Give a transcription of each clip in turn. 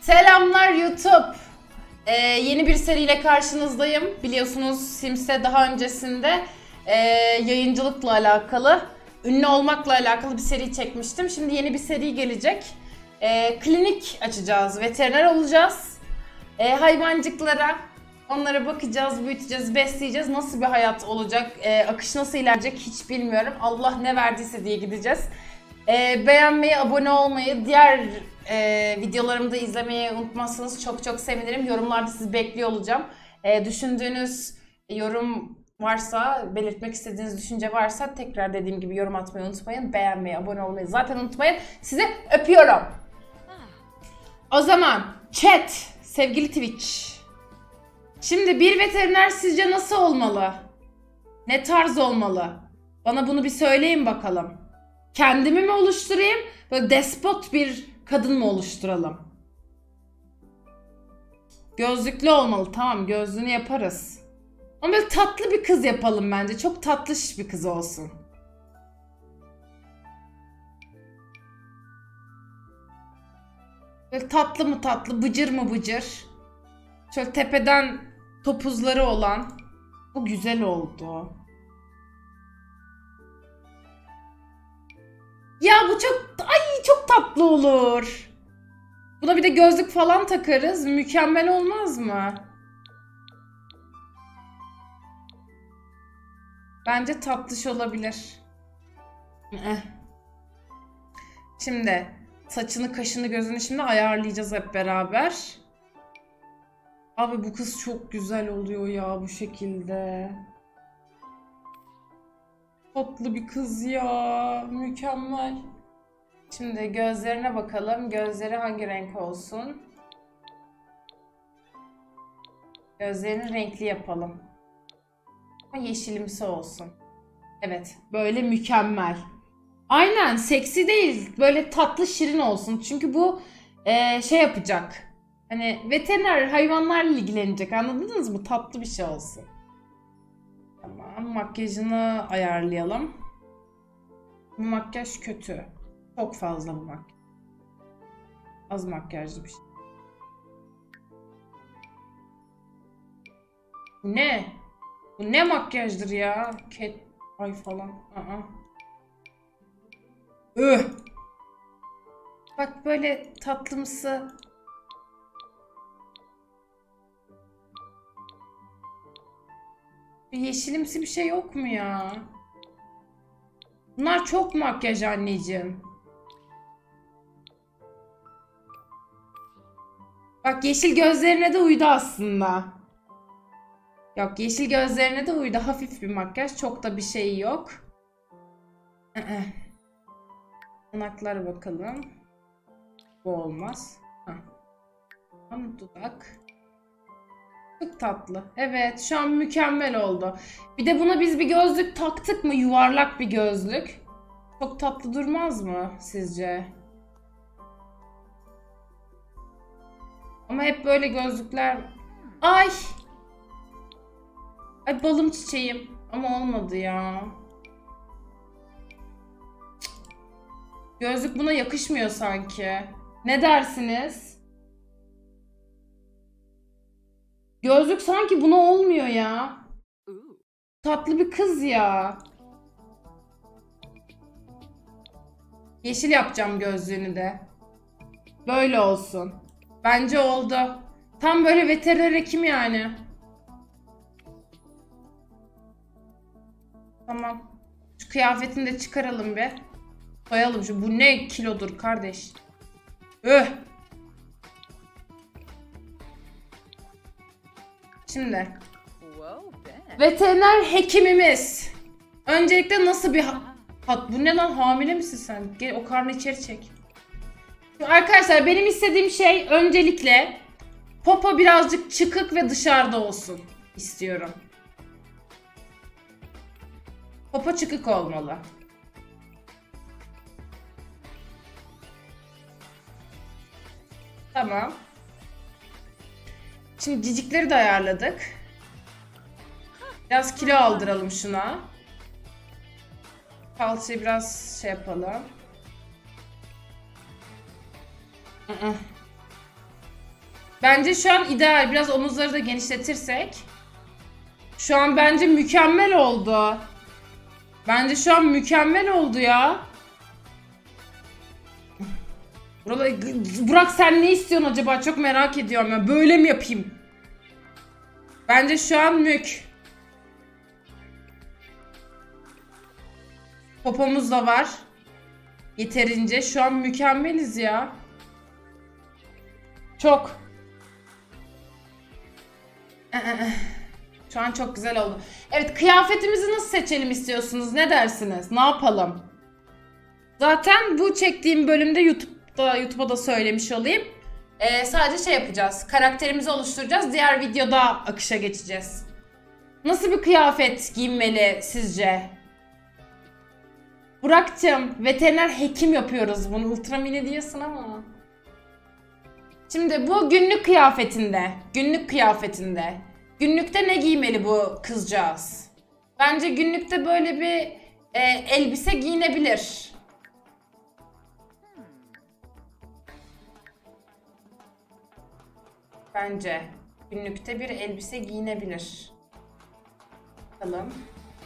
Selamlar YouTube. Yeni bir seriyle karşınızdayım. Biliyorsunuz Sims'te daha öncesinde yayıncılıkla alakalı, ünlü olmakla alakalı bir seri çekmiştim. Şimdi yeni bir seri gelecek. Klinik açacağız, veteriner olacağız. Hayvancıklara, onlara bakacağız, büyüteceğiz, besleyeceğiz. Nasıl bir hayat olacak, akış nasıl ilerleyecek hiç bilmiyorum. Allah ne verdiyse diye gideceğiz. Beğenmeyi, abone olmayı, diğer videolarımı da izlemeyi unutmazsanız çok sevinirim. Yorumlarda sizi bekliyor olacağım. Düşündüğünüz yorum varsa, belirtmek istediğiniz düşünce varsa tekrar dediğim gibi yorum atmayı unutmayın. Beğenmeyi, abone olmayı zaten unutmayın. Sizi öpüyorum. O zaman chat, sevgili Twitch. Şimdi bir veteriner sizce nasıl olmalı? Ne tarz olmalı? Bana bunu bir söyleyin bakalım. Kendimi mi oluşturayım? Böyle despot bir kadın mı oluşturalım? Gözlüklü olmalı. Tamam, gözlüğünü yaparız. Ama böyle tatlı bir kız yapalım bence. Çok tatlış bir kız olsun. Böyle tatlı mı tatlı, bıcır mı bıcır. Şöyle tepeden topuzları olan. Bu güzel oldu. Ya bu çok tatlı olur. Buna bir de gözlük falan takarız. Mükemmel olmaz mı? Bence tatlış olabilir. Şimdi saçını, kaşını, gözünü şimdi ayarlayacağız hep beraber. Abi bu kız çok güzel oluyor ya bu şekilde. Tatlı bir kız ya. Mükemmel. Şimdi gözlerine bakalım. Gözleri hangi renk olsun? Gözlerini renkli yapalım. Ama yeşilimsi olsun. Evet. Böyle mükemmel. Aynen. Seksi değil. Böyle tatlı şirin olsun. Çünkü bu şey yapacak. Hani veteriner hayvanlarla ilgilenecek. Anladınız mı? Tatlı bir şey olsun. Tamam. Makyajını ayarlayalım. Bu makyaj kötü. Çok fazla bu makyaj. Az makyajlı bir şey. Bu ne? Bu ne makyajdır ya? Cat ay falan. Bak böyle tatlımsı. Bir yeşilimsi bir şey yok mu ya? Bunlar çok makyaj anneciğim. Bak yeşil gözlerine de uydu aslında. Yok, yeşil gözlerine de uydu. Hafif bir makyaj. Çok da bir şey yok. Yanaklara bakalım. Bu olmaz. Ama dudak. Çok tatlı. Evet, şu an mükemmel oldu. Bir de buna biz bir gözlük taktık mı? Yuvarlak bir gözlük. Çok tatlı durmaz mı sizce? Ama hep böyle gözlükler... Ay! Ay balım çiçeğim. Ama olmadı ya. Gözlük buna yakışmıyor sanki. Ne dersiniz? Gözlük sanki buna olmuyor ya. Tatlı bir kız ya. Yeşil yapacağım gözlüğünü de. Böyle olsun. Bence oldu. Tam böyle veteriner hekim yani. Tamam. Şu kıyafetini de çıkaralım bir. Koyalım şu. Bu ne kilodur kardeş. Şimdi. Veteriner hekimimiz. Öncelikle nasıl bir... Bu ne lan, hamile misin sen? Gel o karnı içeri çek. Şimdi arkadaşlar benim istediğim şey öncelikle popo birazcık çıkık ve dışarıda olsun istiyorum. Popo çıkık olmalı. Tamam. Şimdi cicikleri de ayarladık. Biraz kilo aldıralım şuna. Kalçayı biraz şey yapalım. Bence şu an ideal. Biraz omuzları da genişletirsek. Şu an bence mükemmel oldu. Bence şu an mükemmel oldu ya. Burak sen ne istiyorsun acaba? Çok merak ediyorum ya. Böyle mi yapayım? Bence şu an mük. Popomuz da var. Yeterince. Şu an mükemmeliz ya. Çok. Şu an çok güzel oldu. Evet, kıyafetimizi nasıl seçelim istiyorsunuz? Ne dersiniz? Ne yapalım? Zaten bu çektiğim bölümde YouTube'a da söylemiş olayım. Sadece şey yapacağız. Karakterimizi oluşturacağız. Diğer videoda akışa geçeceğiz. Nasıl bir kıyafet giyinmeli sizce? Burak'cığım, veteriner hekim yapıyoruz bunu. Ultra mini diyorsun ama. Şimdi bu günlük kıyafetinde. Günlük kıyafetinde. Günlükte ne giymeli bu kızcağız? Bence günlükte böyle bir elbise giyinebilir. Bence günlükte bir elbise giyinebilir. Bakalım.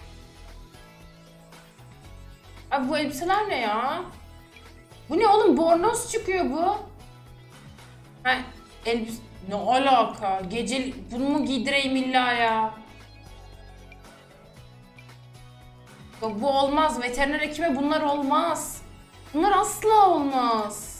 Abi bu elbiseler ne ya? Bu ne oğlum? Bornoz çıkıyor bu. Ha, elbise... Ne alaka? Gece bunu mu giydireyim illa ya? Yok, bu olmaz. Veteriner hekime bunlar olmaz. Bunlar asla olmaz.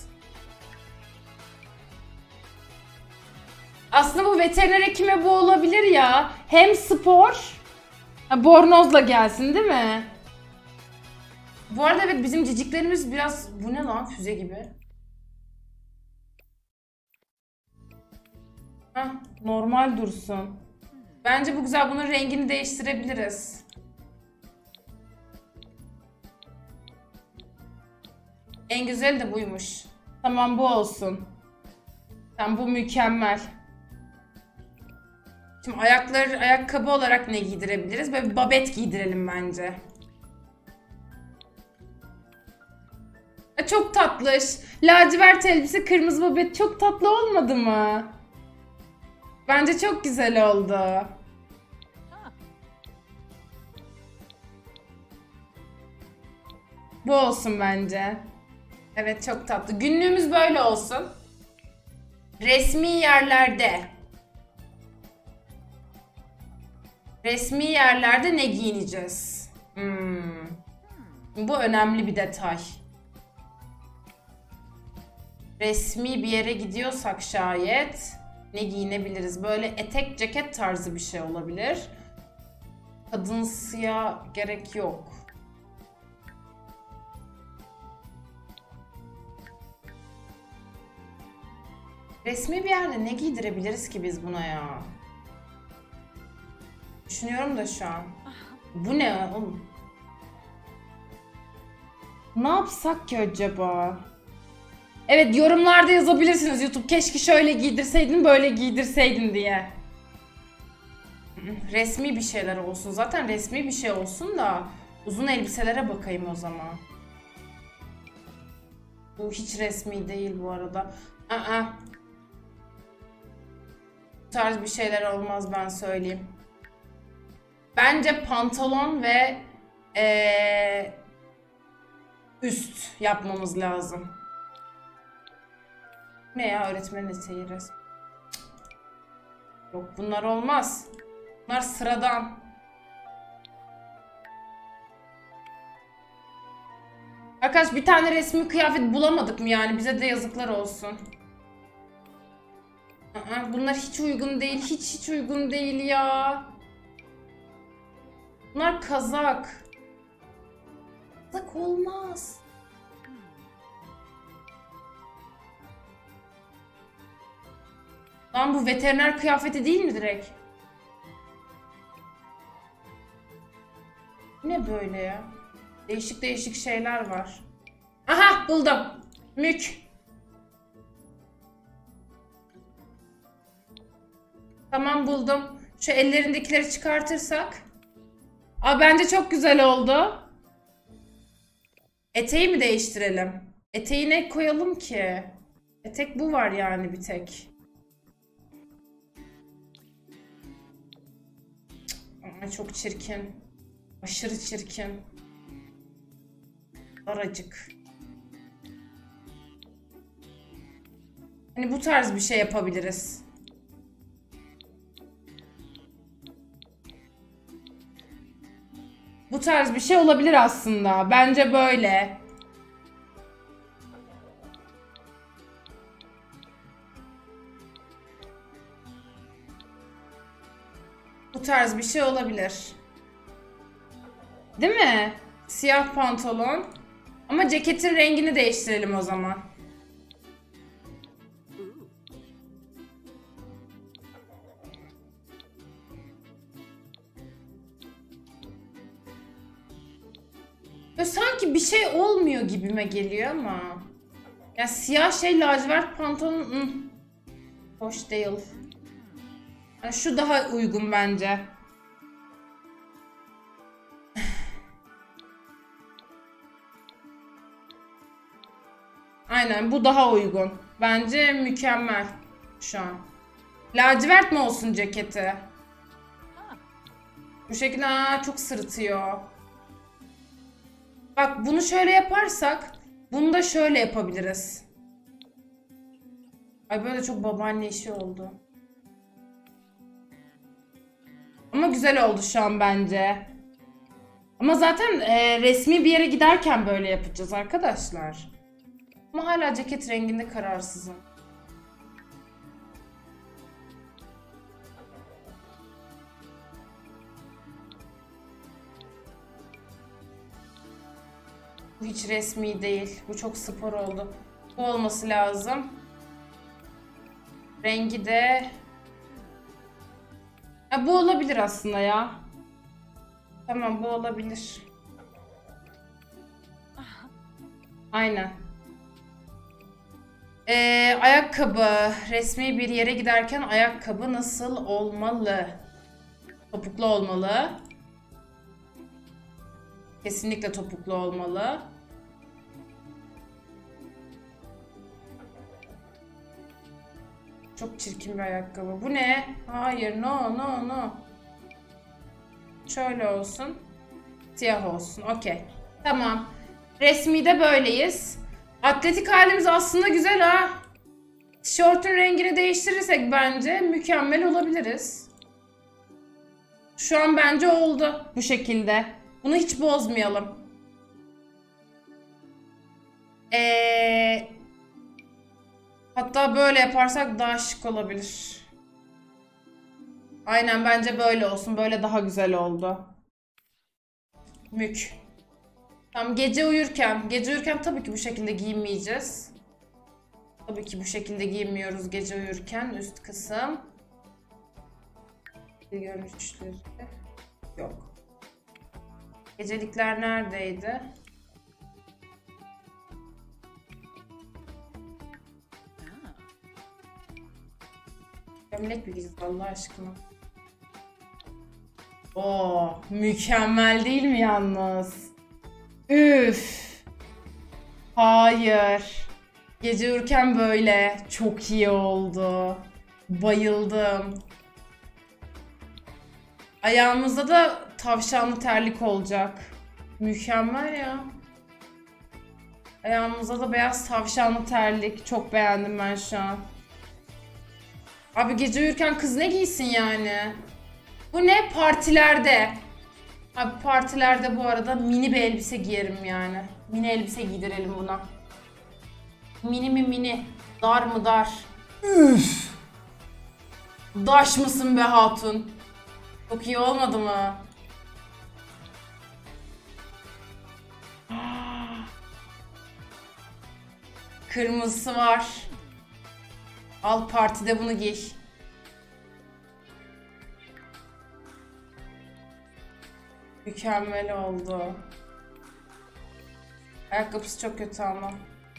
Aslında bu veteriner hekime bu olabilir ya. Hem spor. Ha, bornozla gelsin değil mi? Bu arada evet, bizim ciciklerimiz biraz... Bu ne lan? Füze gibi. Heh, normal dursun. Bence bu güzel. Bunun rengini değiştirebiliriz. En güzeli de buymuş. Tamam, bu olsun. Tamam, bu mükemmel. Şimdi ayakkabı olarak ne giydirebiliriz? Böyle bir babet giydirelim bence. Çok tatlış. Lacivert elbise, kırmızı babet çok tatlı olmadı mı? Bence çok güzel oldu. Bu olsun bence. Evet, çok tatlı. Günlüğümüz böyle olsun. Resmi yerlerde. Resmi yerlerde ne giyineceğiz? Bu önemli bir detay. Resmi bir yere gidiyorsak şayet ne giyinebiliriz? Böyle etek, ceket tarzı bir şey olabilir. Kadınsuya gerek yok. Resmi bir yerde ne giydirebiliriz ki biz buna ya? Düşünüyorum da şu an. Bu ne oğlum? Ne yapsak ki acaba? Evet, yorumlarda yazabilirsiniz YouTube. Keşke şöyle giydirseydin, böyle giydirseydin diye. Resmi bir şeyler olsun. Zaten resmi bir şey olsun da uzun elbiselere bakayım o zaman. Bu hiç resmi değil bu arada. Bu tarz bir şeyler olmaz, ben söyleyeyim. Bence pantolon ve üst yapmamız lazım. Ne ya, öğretmenin eteği resmi. Yok, bunlar olmaz. Bunlar sıradan. Arkadaş, bir tane resmi kıyafet bulamadık mı yani? Bize de yazıklar olsun. Bunlar hiç uygun değil. Hiç uygun değil ya. Bunlar kazak. Kazak olmaz. Lan bu veteriner kıyafeti değil mi direkt? Ne böyle ya? Değişik değişik şeyler var. Aha, buldum. Mük. Tamam, buldum. Şu ellerindekileri çıkartırsak. Aa, bence çok güzel oldu. Eteği mi değiştirelim? Eteği ne koyalım ki? Etek bu var yani bir tek. Ay çok çirkin. Aşırı çirkin. Daracık. Hani bu tarz bir şey yapabiliriz. Bu tarz bir şey olabilir aslında. Bence böyle. Bu tarz bir şey olabilir. Değil mi? Siyah pantolon. Ama ceketin rengini değiştirelim o zaman. Böyle sanki bir şey olmuyor gibime geliyor ama. Ya siyah şey lacivert pantolon hoş değil. Yani şu daha uygun bence. Aynen bu daha uygun. Bence mükemmel şu an. Lacivert mi olsun ceketi? Bu şekilde çok sırıtıyor. Bak bunu şöyle yaparsak bunu da şöyle yapabiliriz. Ay böyle çok babaanne işi oldu. Ama güzel oldu şu an bence. Ama zaten resmi bir yere giderken böyle yapacağız arkadaşlar. Ama hala ceket renginde kararsızım. Bu hiç resmi değil. Bu çok spor oldu. Bu olması lazım. Rengi de... Ya bu olabilir aslında ya. Tamam bu olabilir. Aynen. Ayakkabı. Resmi bir yere giderken ayakkabı nasıl olmalı? Topuklu olmalı. Kesinlikle topuklu olmalı. Çok çirkin bir ayakkabı. Bu ne? Hayır, no, no, no. Şöyle olsun. Siyah olsun. Okey. Tamam. Resmi de böyleyiz. Atletik halimiz aslında güzel ha. Tişörtün rengini değiştirirsek bence mükemmel olabiliriz. Şu an bence oldu bu şekilde. Bunu hiç bozmayalım. Hatta böyle yaparsak daha şık olabilir. Aynen bence böyle olsun. Böyle daha güzel oldu. Mük. Tamam gece uyurken tabii ki bu şekilde giyinmeyeceğiz. Tabii ki bu şekilde giyinmiyoruz gece uyurken üst kısım. Görünüşleri yok. Gecelikler neredeydi? Gömlek mi giyeceğiz Allah aşkına? Oo, mükemmel değil mi yalnız? Üf. Hayır. Gece uyurken böyle çok iyi oldu. Bayıldım. Ayağımızda da tavşanlı terlik olacak. Mükemmel ya. Ayağımızda da beyaz tavşanlı terlik. Çok beğendim ben şu an. Abi gece uyurken kız ne giysin yani? Bu ne? Partilerde. Abi partilerde bu arada mini bir elbise giyerim yani. Mini elbise giydirelim buna. Mini mi mini? Dar mı dar? Üf. Daş mısın be hatun? Çok iyi olmadı mı? Kırmızısı var. Al partide bunu giy. Mükemmel oldu. Ayakkabısı çok kötü ama.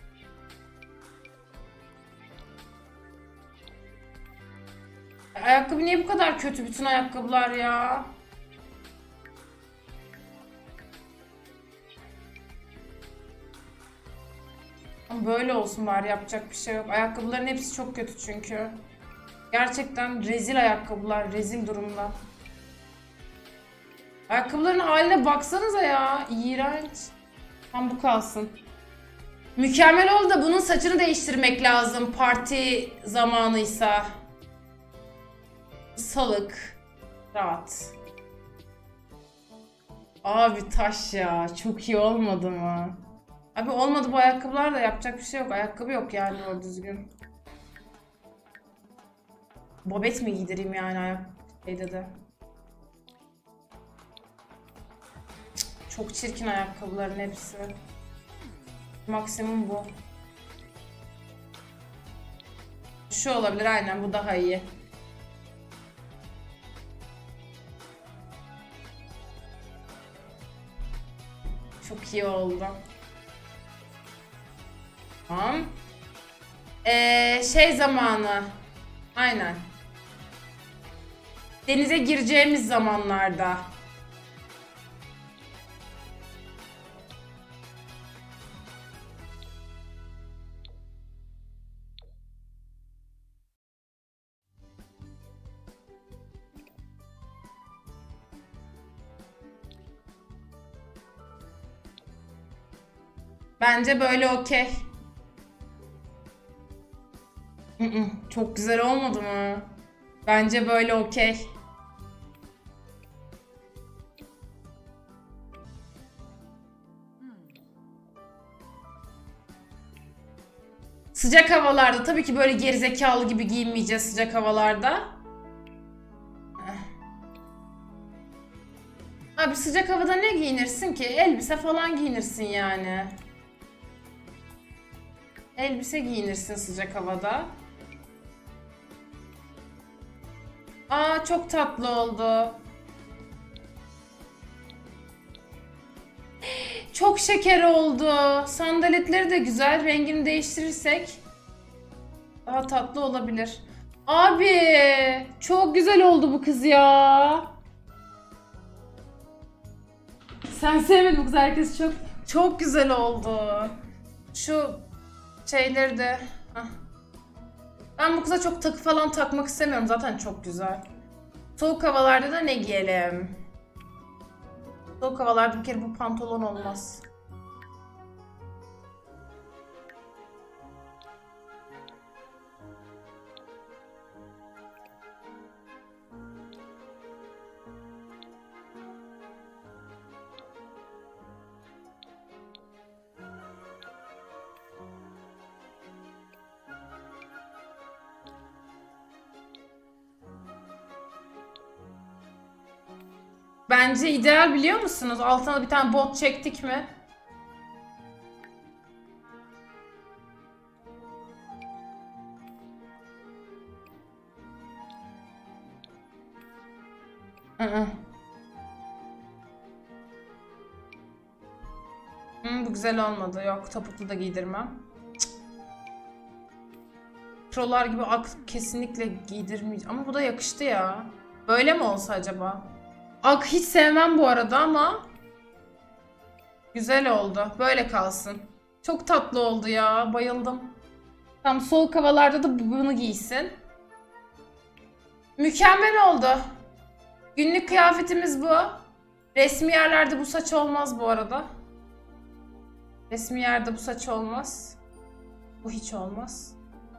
Ayakkabı niye bu kadar kötü bütün ayakkabılar ya? Ama böyle olsun bari yapacak bir şey yok. Ayakkabıların hepsi çok kötü çünkü. Gerçekten rezil ayakkabılar, rezil durumda. Ayakkabıların haline baksanıza ya. İğrenç. Tam bu kalsın. Mükemmel oldu da bunun saçını değiştirmek lazım. Parti zamanıysa. Salık. Rahat. Abi taş ya. Çok iyi olmadı mı? Abi olmadı bu ayakkabılar da yapacak bir şey yok. Ayakkabı yok yani doğru düzgün. Bobet mi giydireyim yani ayak şeyde de. Çok çirkin ayakkabıların hepsi. Maksimum bu. Şu olabilir aynen, bu daha iyi. Çok iyi oldu. Tamam. Şey zamanı. Aynen. Denize gireceğimiz zamanlarda. Bence böyle okey. Çok güzel olmadı mı? Bence böyle okey. Sıcak havalarda tabii ki böyle gerizekalı gibi giyinmeyeceğiz sıcak havalarda. Abi sıcak havada ne giyinirsin ki? Elbise falan giyinirsin yani. Elbise giyinirsin sıcak havada. Aa çok tatlı oldu. Çok şeker oldu. Sandaletleri de güzel. Rengini değiştirirsek daha tatlı olabilir. Abi çok güzel oldu bu kız ya. Sen sevmedin bu kız, herkes çok güzel oldu. Şu şeyleri de. Hah. Ben bu kıza çok takı falan takmak istemiyorum. Zaten çok güzel. Soğuk havalarda da ne giyelim? Soğuk havalarda bir kere bu pantolon olmaz. Bence ideal, biliyor musunuz? Altına bir tane bot çektik mi? Bu güzel olmadı. Yok, topuklu da giydirmem. Prolar gibi kesinlikle giydirmeyeceğim. Ama bu da yakıştı ya. Böyle mi olsa acaba? Ak hiç sevmem bu arada ama güzel oldu. Böyle kalsın. Çok tatlı oldu ya. Bayıldım. Tam soğuk havalarda da bunu giysin. Mükemmel oldu. Günlük kıyafetimiz bu. Resmi yerlerde bu saç olmaz bu arada. Resmi yerde bu saç olmaz. Bu hiç olmaz.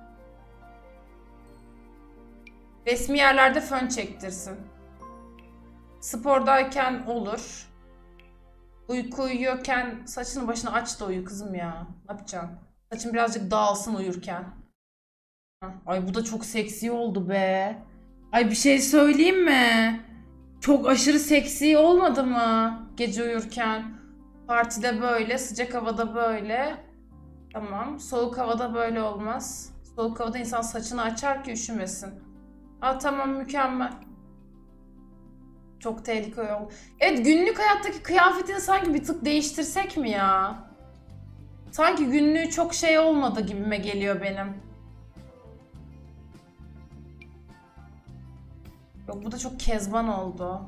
Resmi yerlerde fön çektirsin. Spordayken olur. Uyku uyuyorken saçını başını aç da uyu kızım ya. Ne yapacaksın? Saçın birazcık dağılsın uyurken. Ay bu da çok seksi oldu be. Ay bir şey söyleyeyim mi? Çok aşırı seksi olmadı mı? Gece uyurken. Partide böyle, sıcak havada böyle. Tamam. Soğuk havada böyle olmaz. Soğuk havada insan saçını açar ki üşümesin. Aa tamam, mükemmel. Çok tehlikeli oldu. Evet, günlük hayattaki kıyafetini sanki bir tık değiştirsek mi ya? Sanki günlüğü çok şey olmadı gibime geliyor benim. Yok, bu da çok kezban oldu.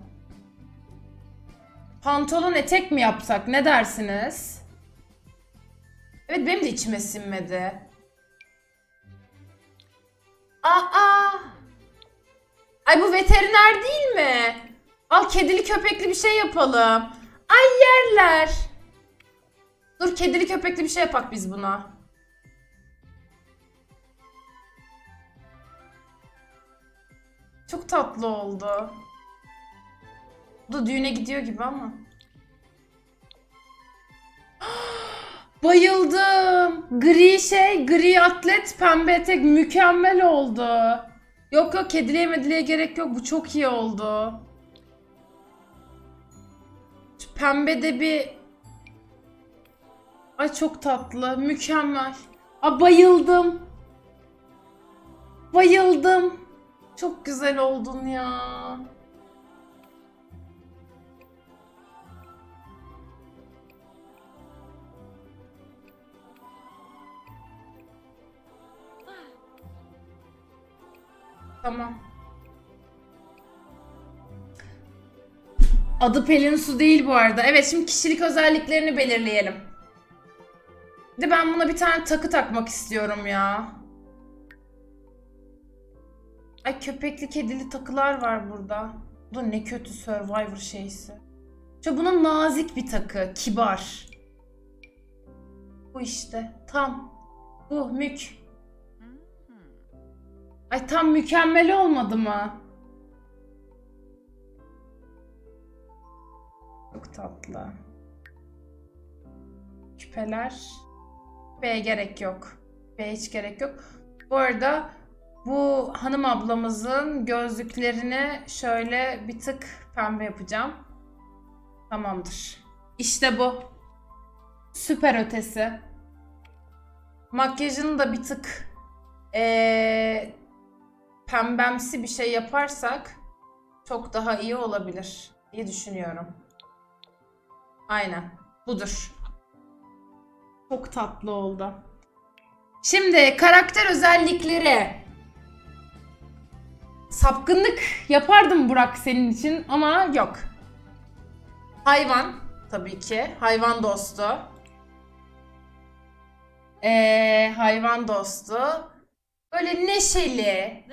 Pantolon etek mi yapsak? Ne dersiniz? Evet, benim de içime sinmedi. Aa! Ay bu veteriner değil mi? Al kedili köpekli bir şey yapalım. Ay yerler. Dur kedili köpekli bir şey yapak biz buna. Çok tatlı oldu. Bu da düğüne gidiyor gibi ama. Bayıldım. Gri atlet, pembe etek mükemmel oldu. Yok yok kediliye mediliye gerek yok. Bu çok iyi oldu. Şu pembe de bir... Ay çok tatlı. Mükemmel. Aa, bayıldım. Bayıldım. Çok güzel oldun ya. Tamam. Adı Pelin Su değil bu arada. Evet şimdi kişilik özelliklerini belirleyelim. Bir de ben buna bir tane takı takmak istiyorum ya. Ay köpekli kedili takılar var burada. Bu da ne kötü Survivor şeysi. İşte buna nazik bir takı. Kibar. Bu işte. Tam. Bu mük. Ay tam mükemmel olmadı mı? Çok tatlı. Küpeler. Küpeye gerek yok. Küpeye hiç gerek yok. Bu arada bu hanım ablamızın gözlüklerini şöyle bir tık pembe yapacağım. Tamamdır. İşte bu. Süper ötesi. Makyajını da bir tık pembemsi bir şey yaparsak çok daha iyi olabilir diye düşünüyorum. Aynen. Budur. Çok tatlı oldu. Şimdi karakter özellikleri. Sapkınlık yapardım Burak senin için ama yok. Hayvan tabii ki. Hayvan dostu. Hayvan dostu. Böyle neşeli.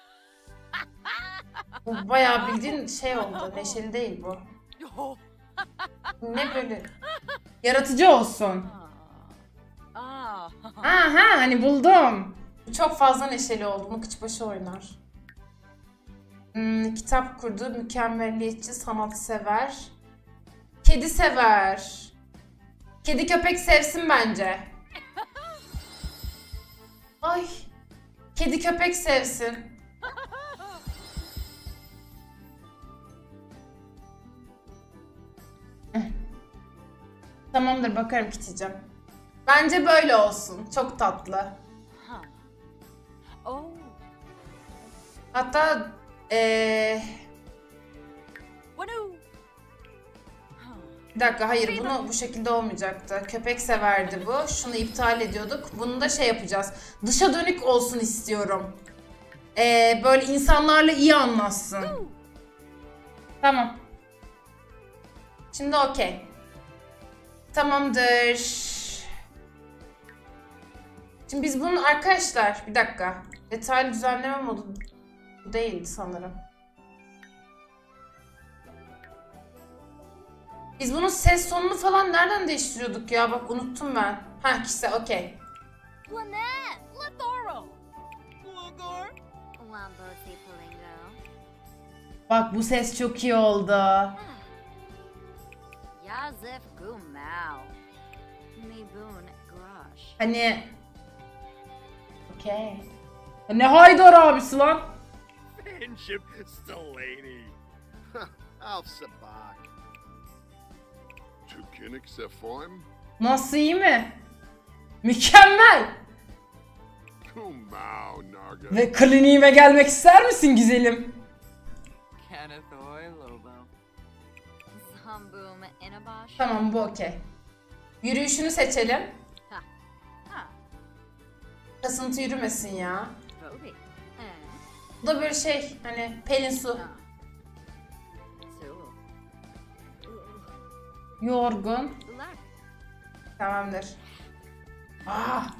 Bu bayağı bildiğin şey oldu. Neşeli değil bu. Ne böyle? Yaratıcı olsun. Aha hani buldum. Çok fazla neşeli oldu. Bunu kıçbaşı oynar. Kitap kurdu. Mükemmelliyetçi, sanatsever. Kedi sever. Kedi köpek sevsin bence. Ay. Kedi köpek sevsin. Tamamdır bakarım Kitty'cim. Bence böyle olsun. Çok tatlı. Hatta bir dakika hayır bunu bu şekilde olmayacaktı. Köpek severdi bu. Şunu iptal ediyorduk. Bunu da şey yapacağız. Dışa dönük olsun istiyorum. Böyle insanlarla iyi anlaşsın. Tamam. Şimdi okey. Tamamdır. Şimdi biz bunun arkadaşlar bir dakika. Detaylı düzenleme modu bu değildi sanırım. Biz bunun ses tonunu falan nereden değiştiriyorduk ya? Bak unuttum ben. Ha işte okey. Bak bu ses çok iyi oldu. Hani okey. Ne Haydar abisi lan? Nasıl iyi mi? Mükemmel. Ve kliniğime gelmek ister misin güzelim? Tamam bu okey. Yürüyüşünü seçelim. Kasıntı yürümesin ya. Bu da böyle şey hani Pelin Su. Yorgun. Tamamdır. Ah.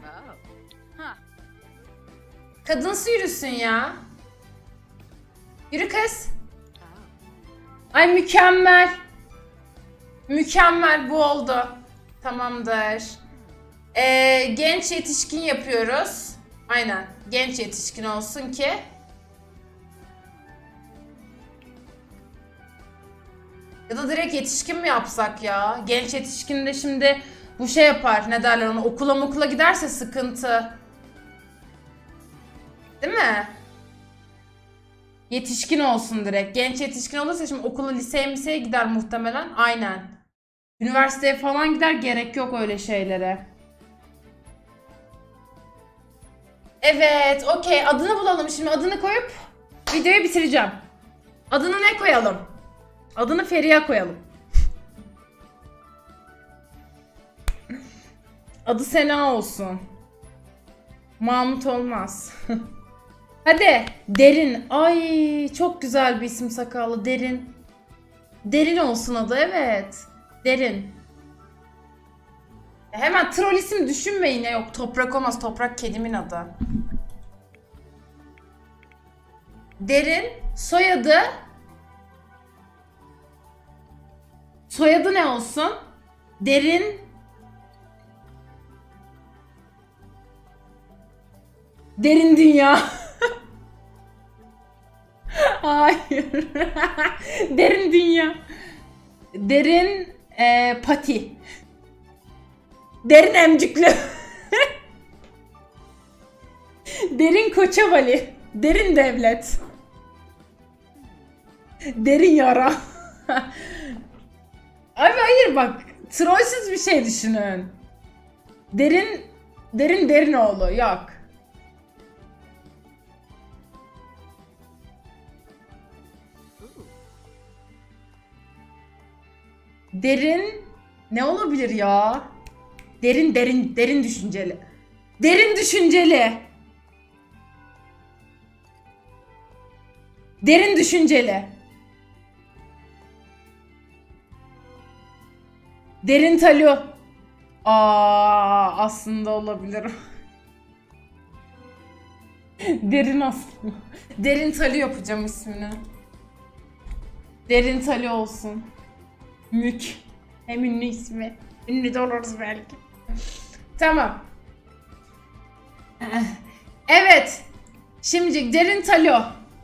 Kadınsı yürüsün ya. Yürü kız. Ay mükemmel. Mükemmel, bu oldu. Tamamdır. Genç yetişkin yapıyoruz. Aynen. Genç yetişkin olsun ki. Ya da direkt yetişkin mi yapsak ya? Genç yetişkin de şimdi bu şey yapar. Ne derler ona? Okula giderse sıkıntı. Değil mi? Yetişkin olsun direkt. Genç yetişkin olursa şimdi okula, liseye gider muhtemelen. Aynen. Üniversiteye falan gider, gerek yok öyle şeylere. Evet, okey. Adını bulalım şimdi. Adını koyup videoyu bitireceğim. Adını ne koyalım? Adını Feriha koyalım. Adı Sena olsun. Mahmut olmaz. Hadi. Derin. Ay çok güzel bir isim, sakallı. Derin. Derin olsun adı, evet. Derin. Hemen troll isim düşünme yine. Yok, Toprak olmaz. Toprak kedimin adı. Derin. Soyadı. Soyadı ne olsun? Derin. Derin dünya. Hayır. Derin dünya. Derin pati. Derin emcüklü. Derin Koçavali. Derin devlet. Derin yara. Abi hayır bak. Trollsüz bir şey düşünün. Derinoğlu. Yok. Derin ne olabilir ya? Derin düşünceli. Derin düşünceli. Derin düşünceli. Derin Talu. Aslında olabilir. Derin aslında. Derin Talu yapacağım ismini. Derin Talu olsun. Mük. Hem ünlü ismi. Ünlü de oluruz belki. Tamam. Evet. Şimdi Derin Talu.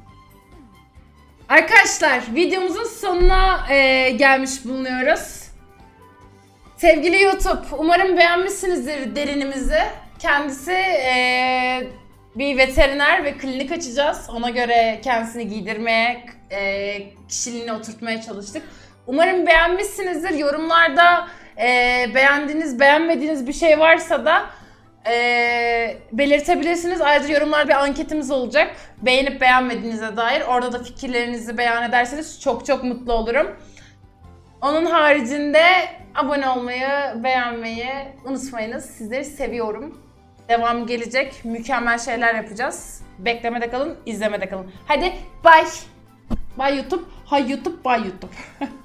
Arkadaşlar videomuzun sonuna gelmiş bulunuyoruz. Sevgili YouTube, umarım beğenmişsinizdir Derinimizi. Kendisi bir veteriner ve klinik açacağız. Ona göre kendisini giydirmeye, kişiliğini oturtmaya çalıştık. Umarım beğenmişsinizdir. Yorumlarda beğendiğiniz, beğenmediğiniz bir şey varsa da belirtebilirsiniz. Ayrıca yorumlarda bir anketimiz olacak. Beğenip beğenmediğinize dair. Orada da fikirlerinizi beyan ederseniz çok mutlu olurum. Onun haricinde abone olmayı, beğenmeyi unutmayınız. Sizleri seviyorum. Devamı gelecek. Mükemmel şeyler yapacağız. Beklemede kalın, izlemede kalın. Hadi bye. Bye YouTube. Hay YouTube, bye YouTube.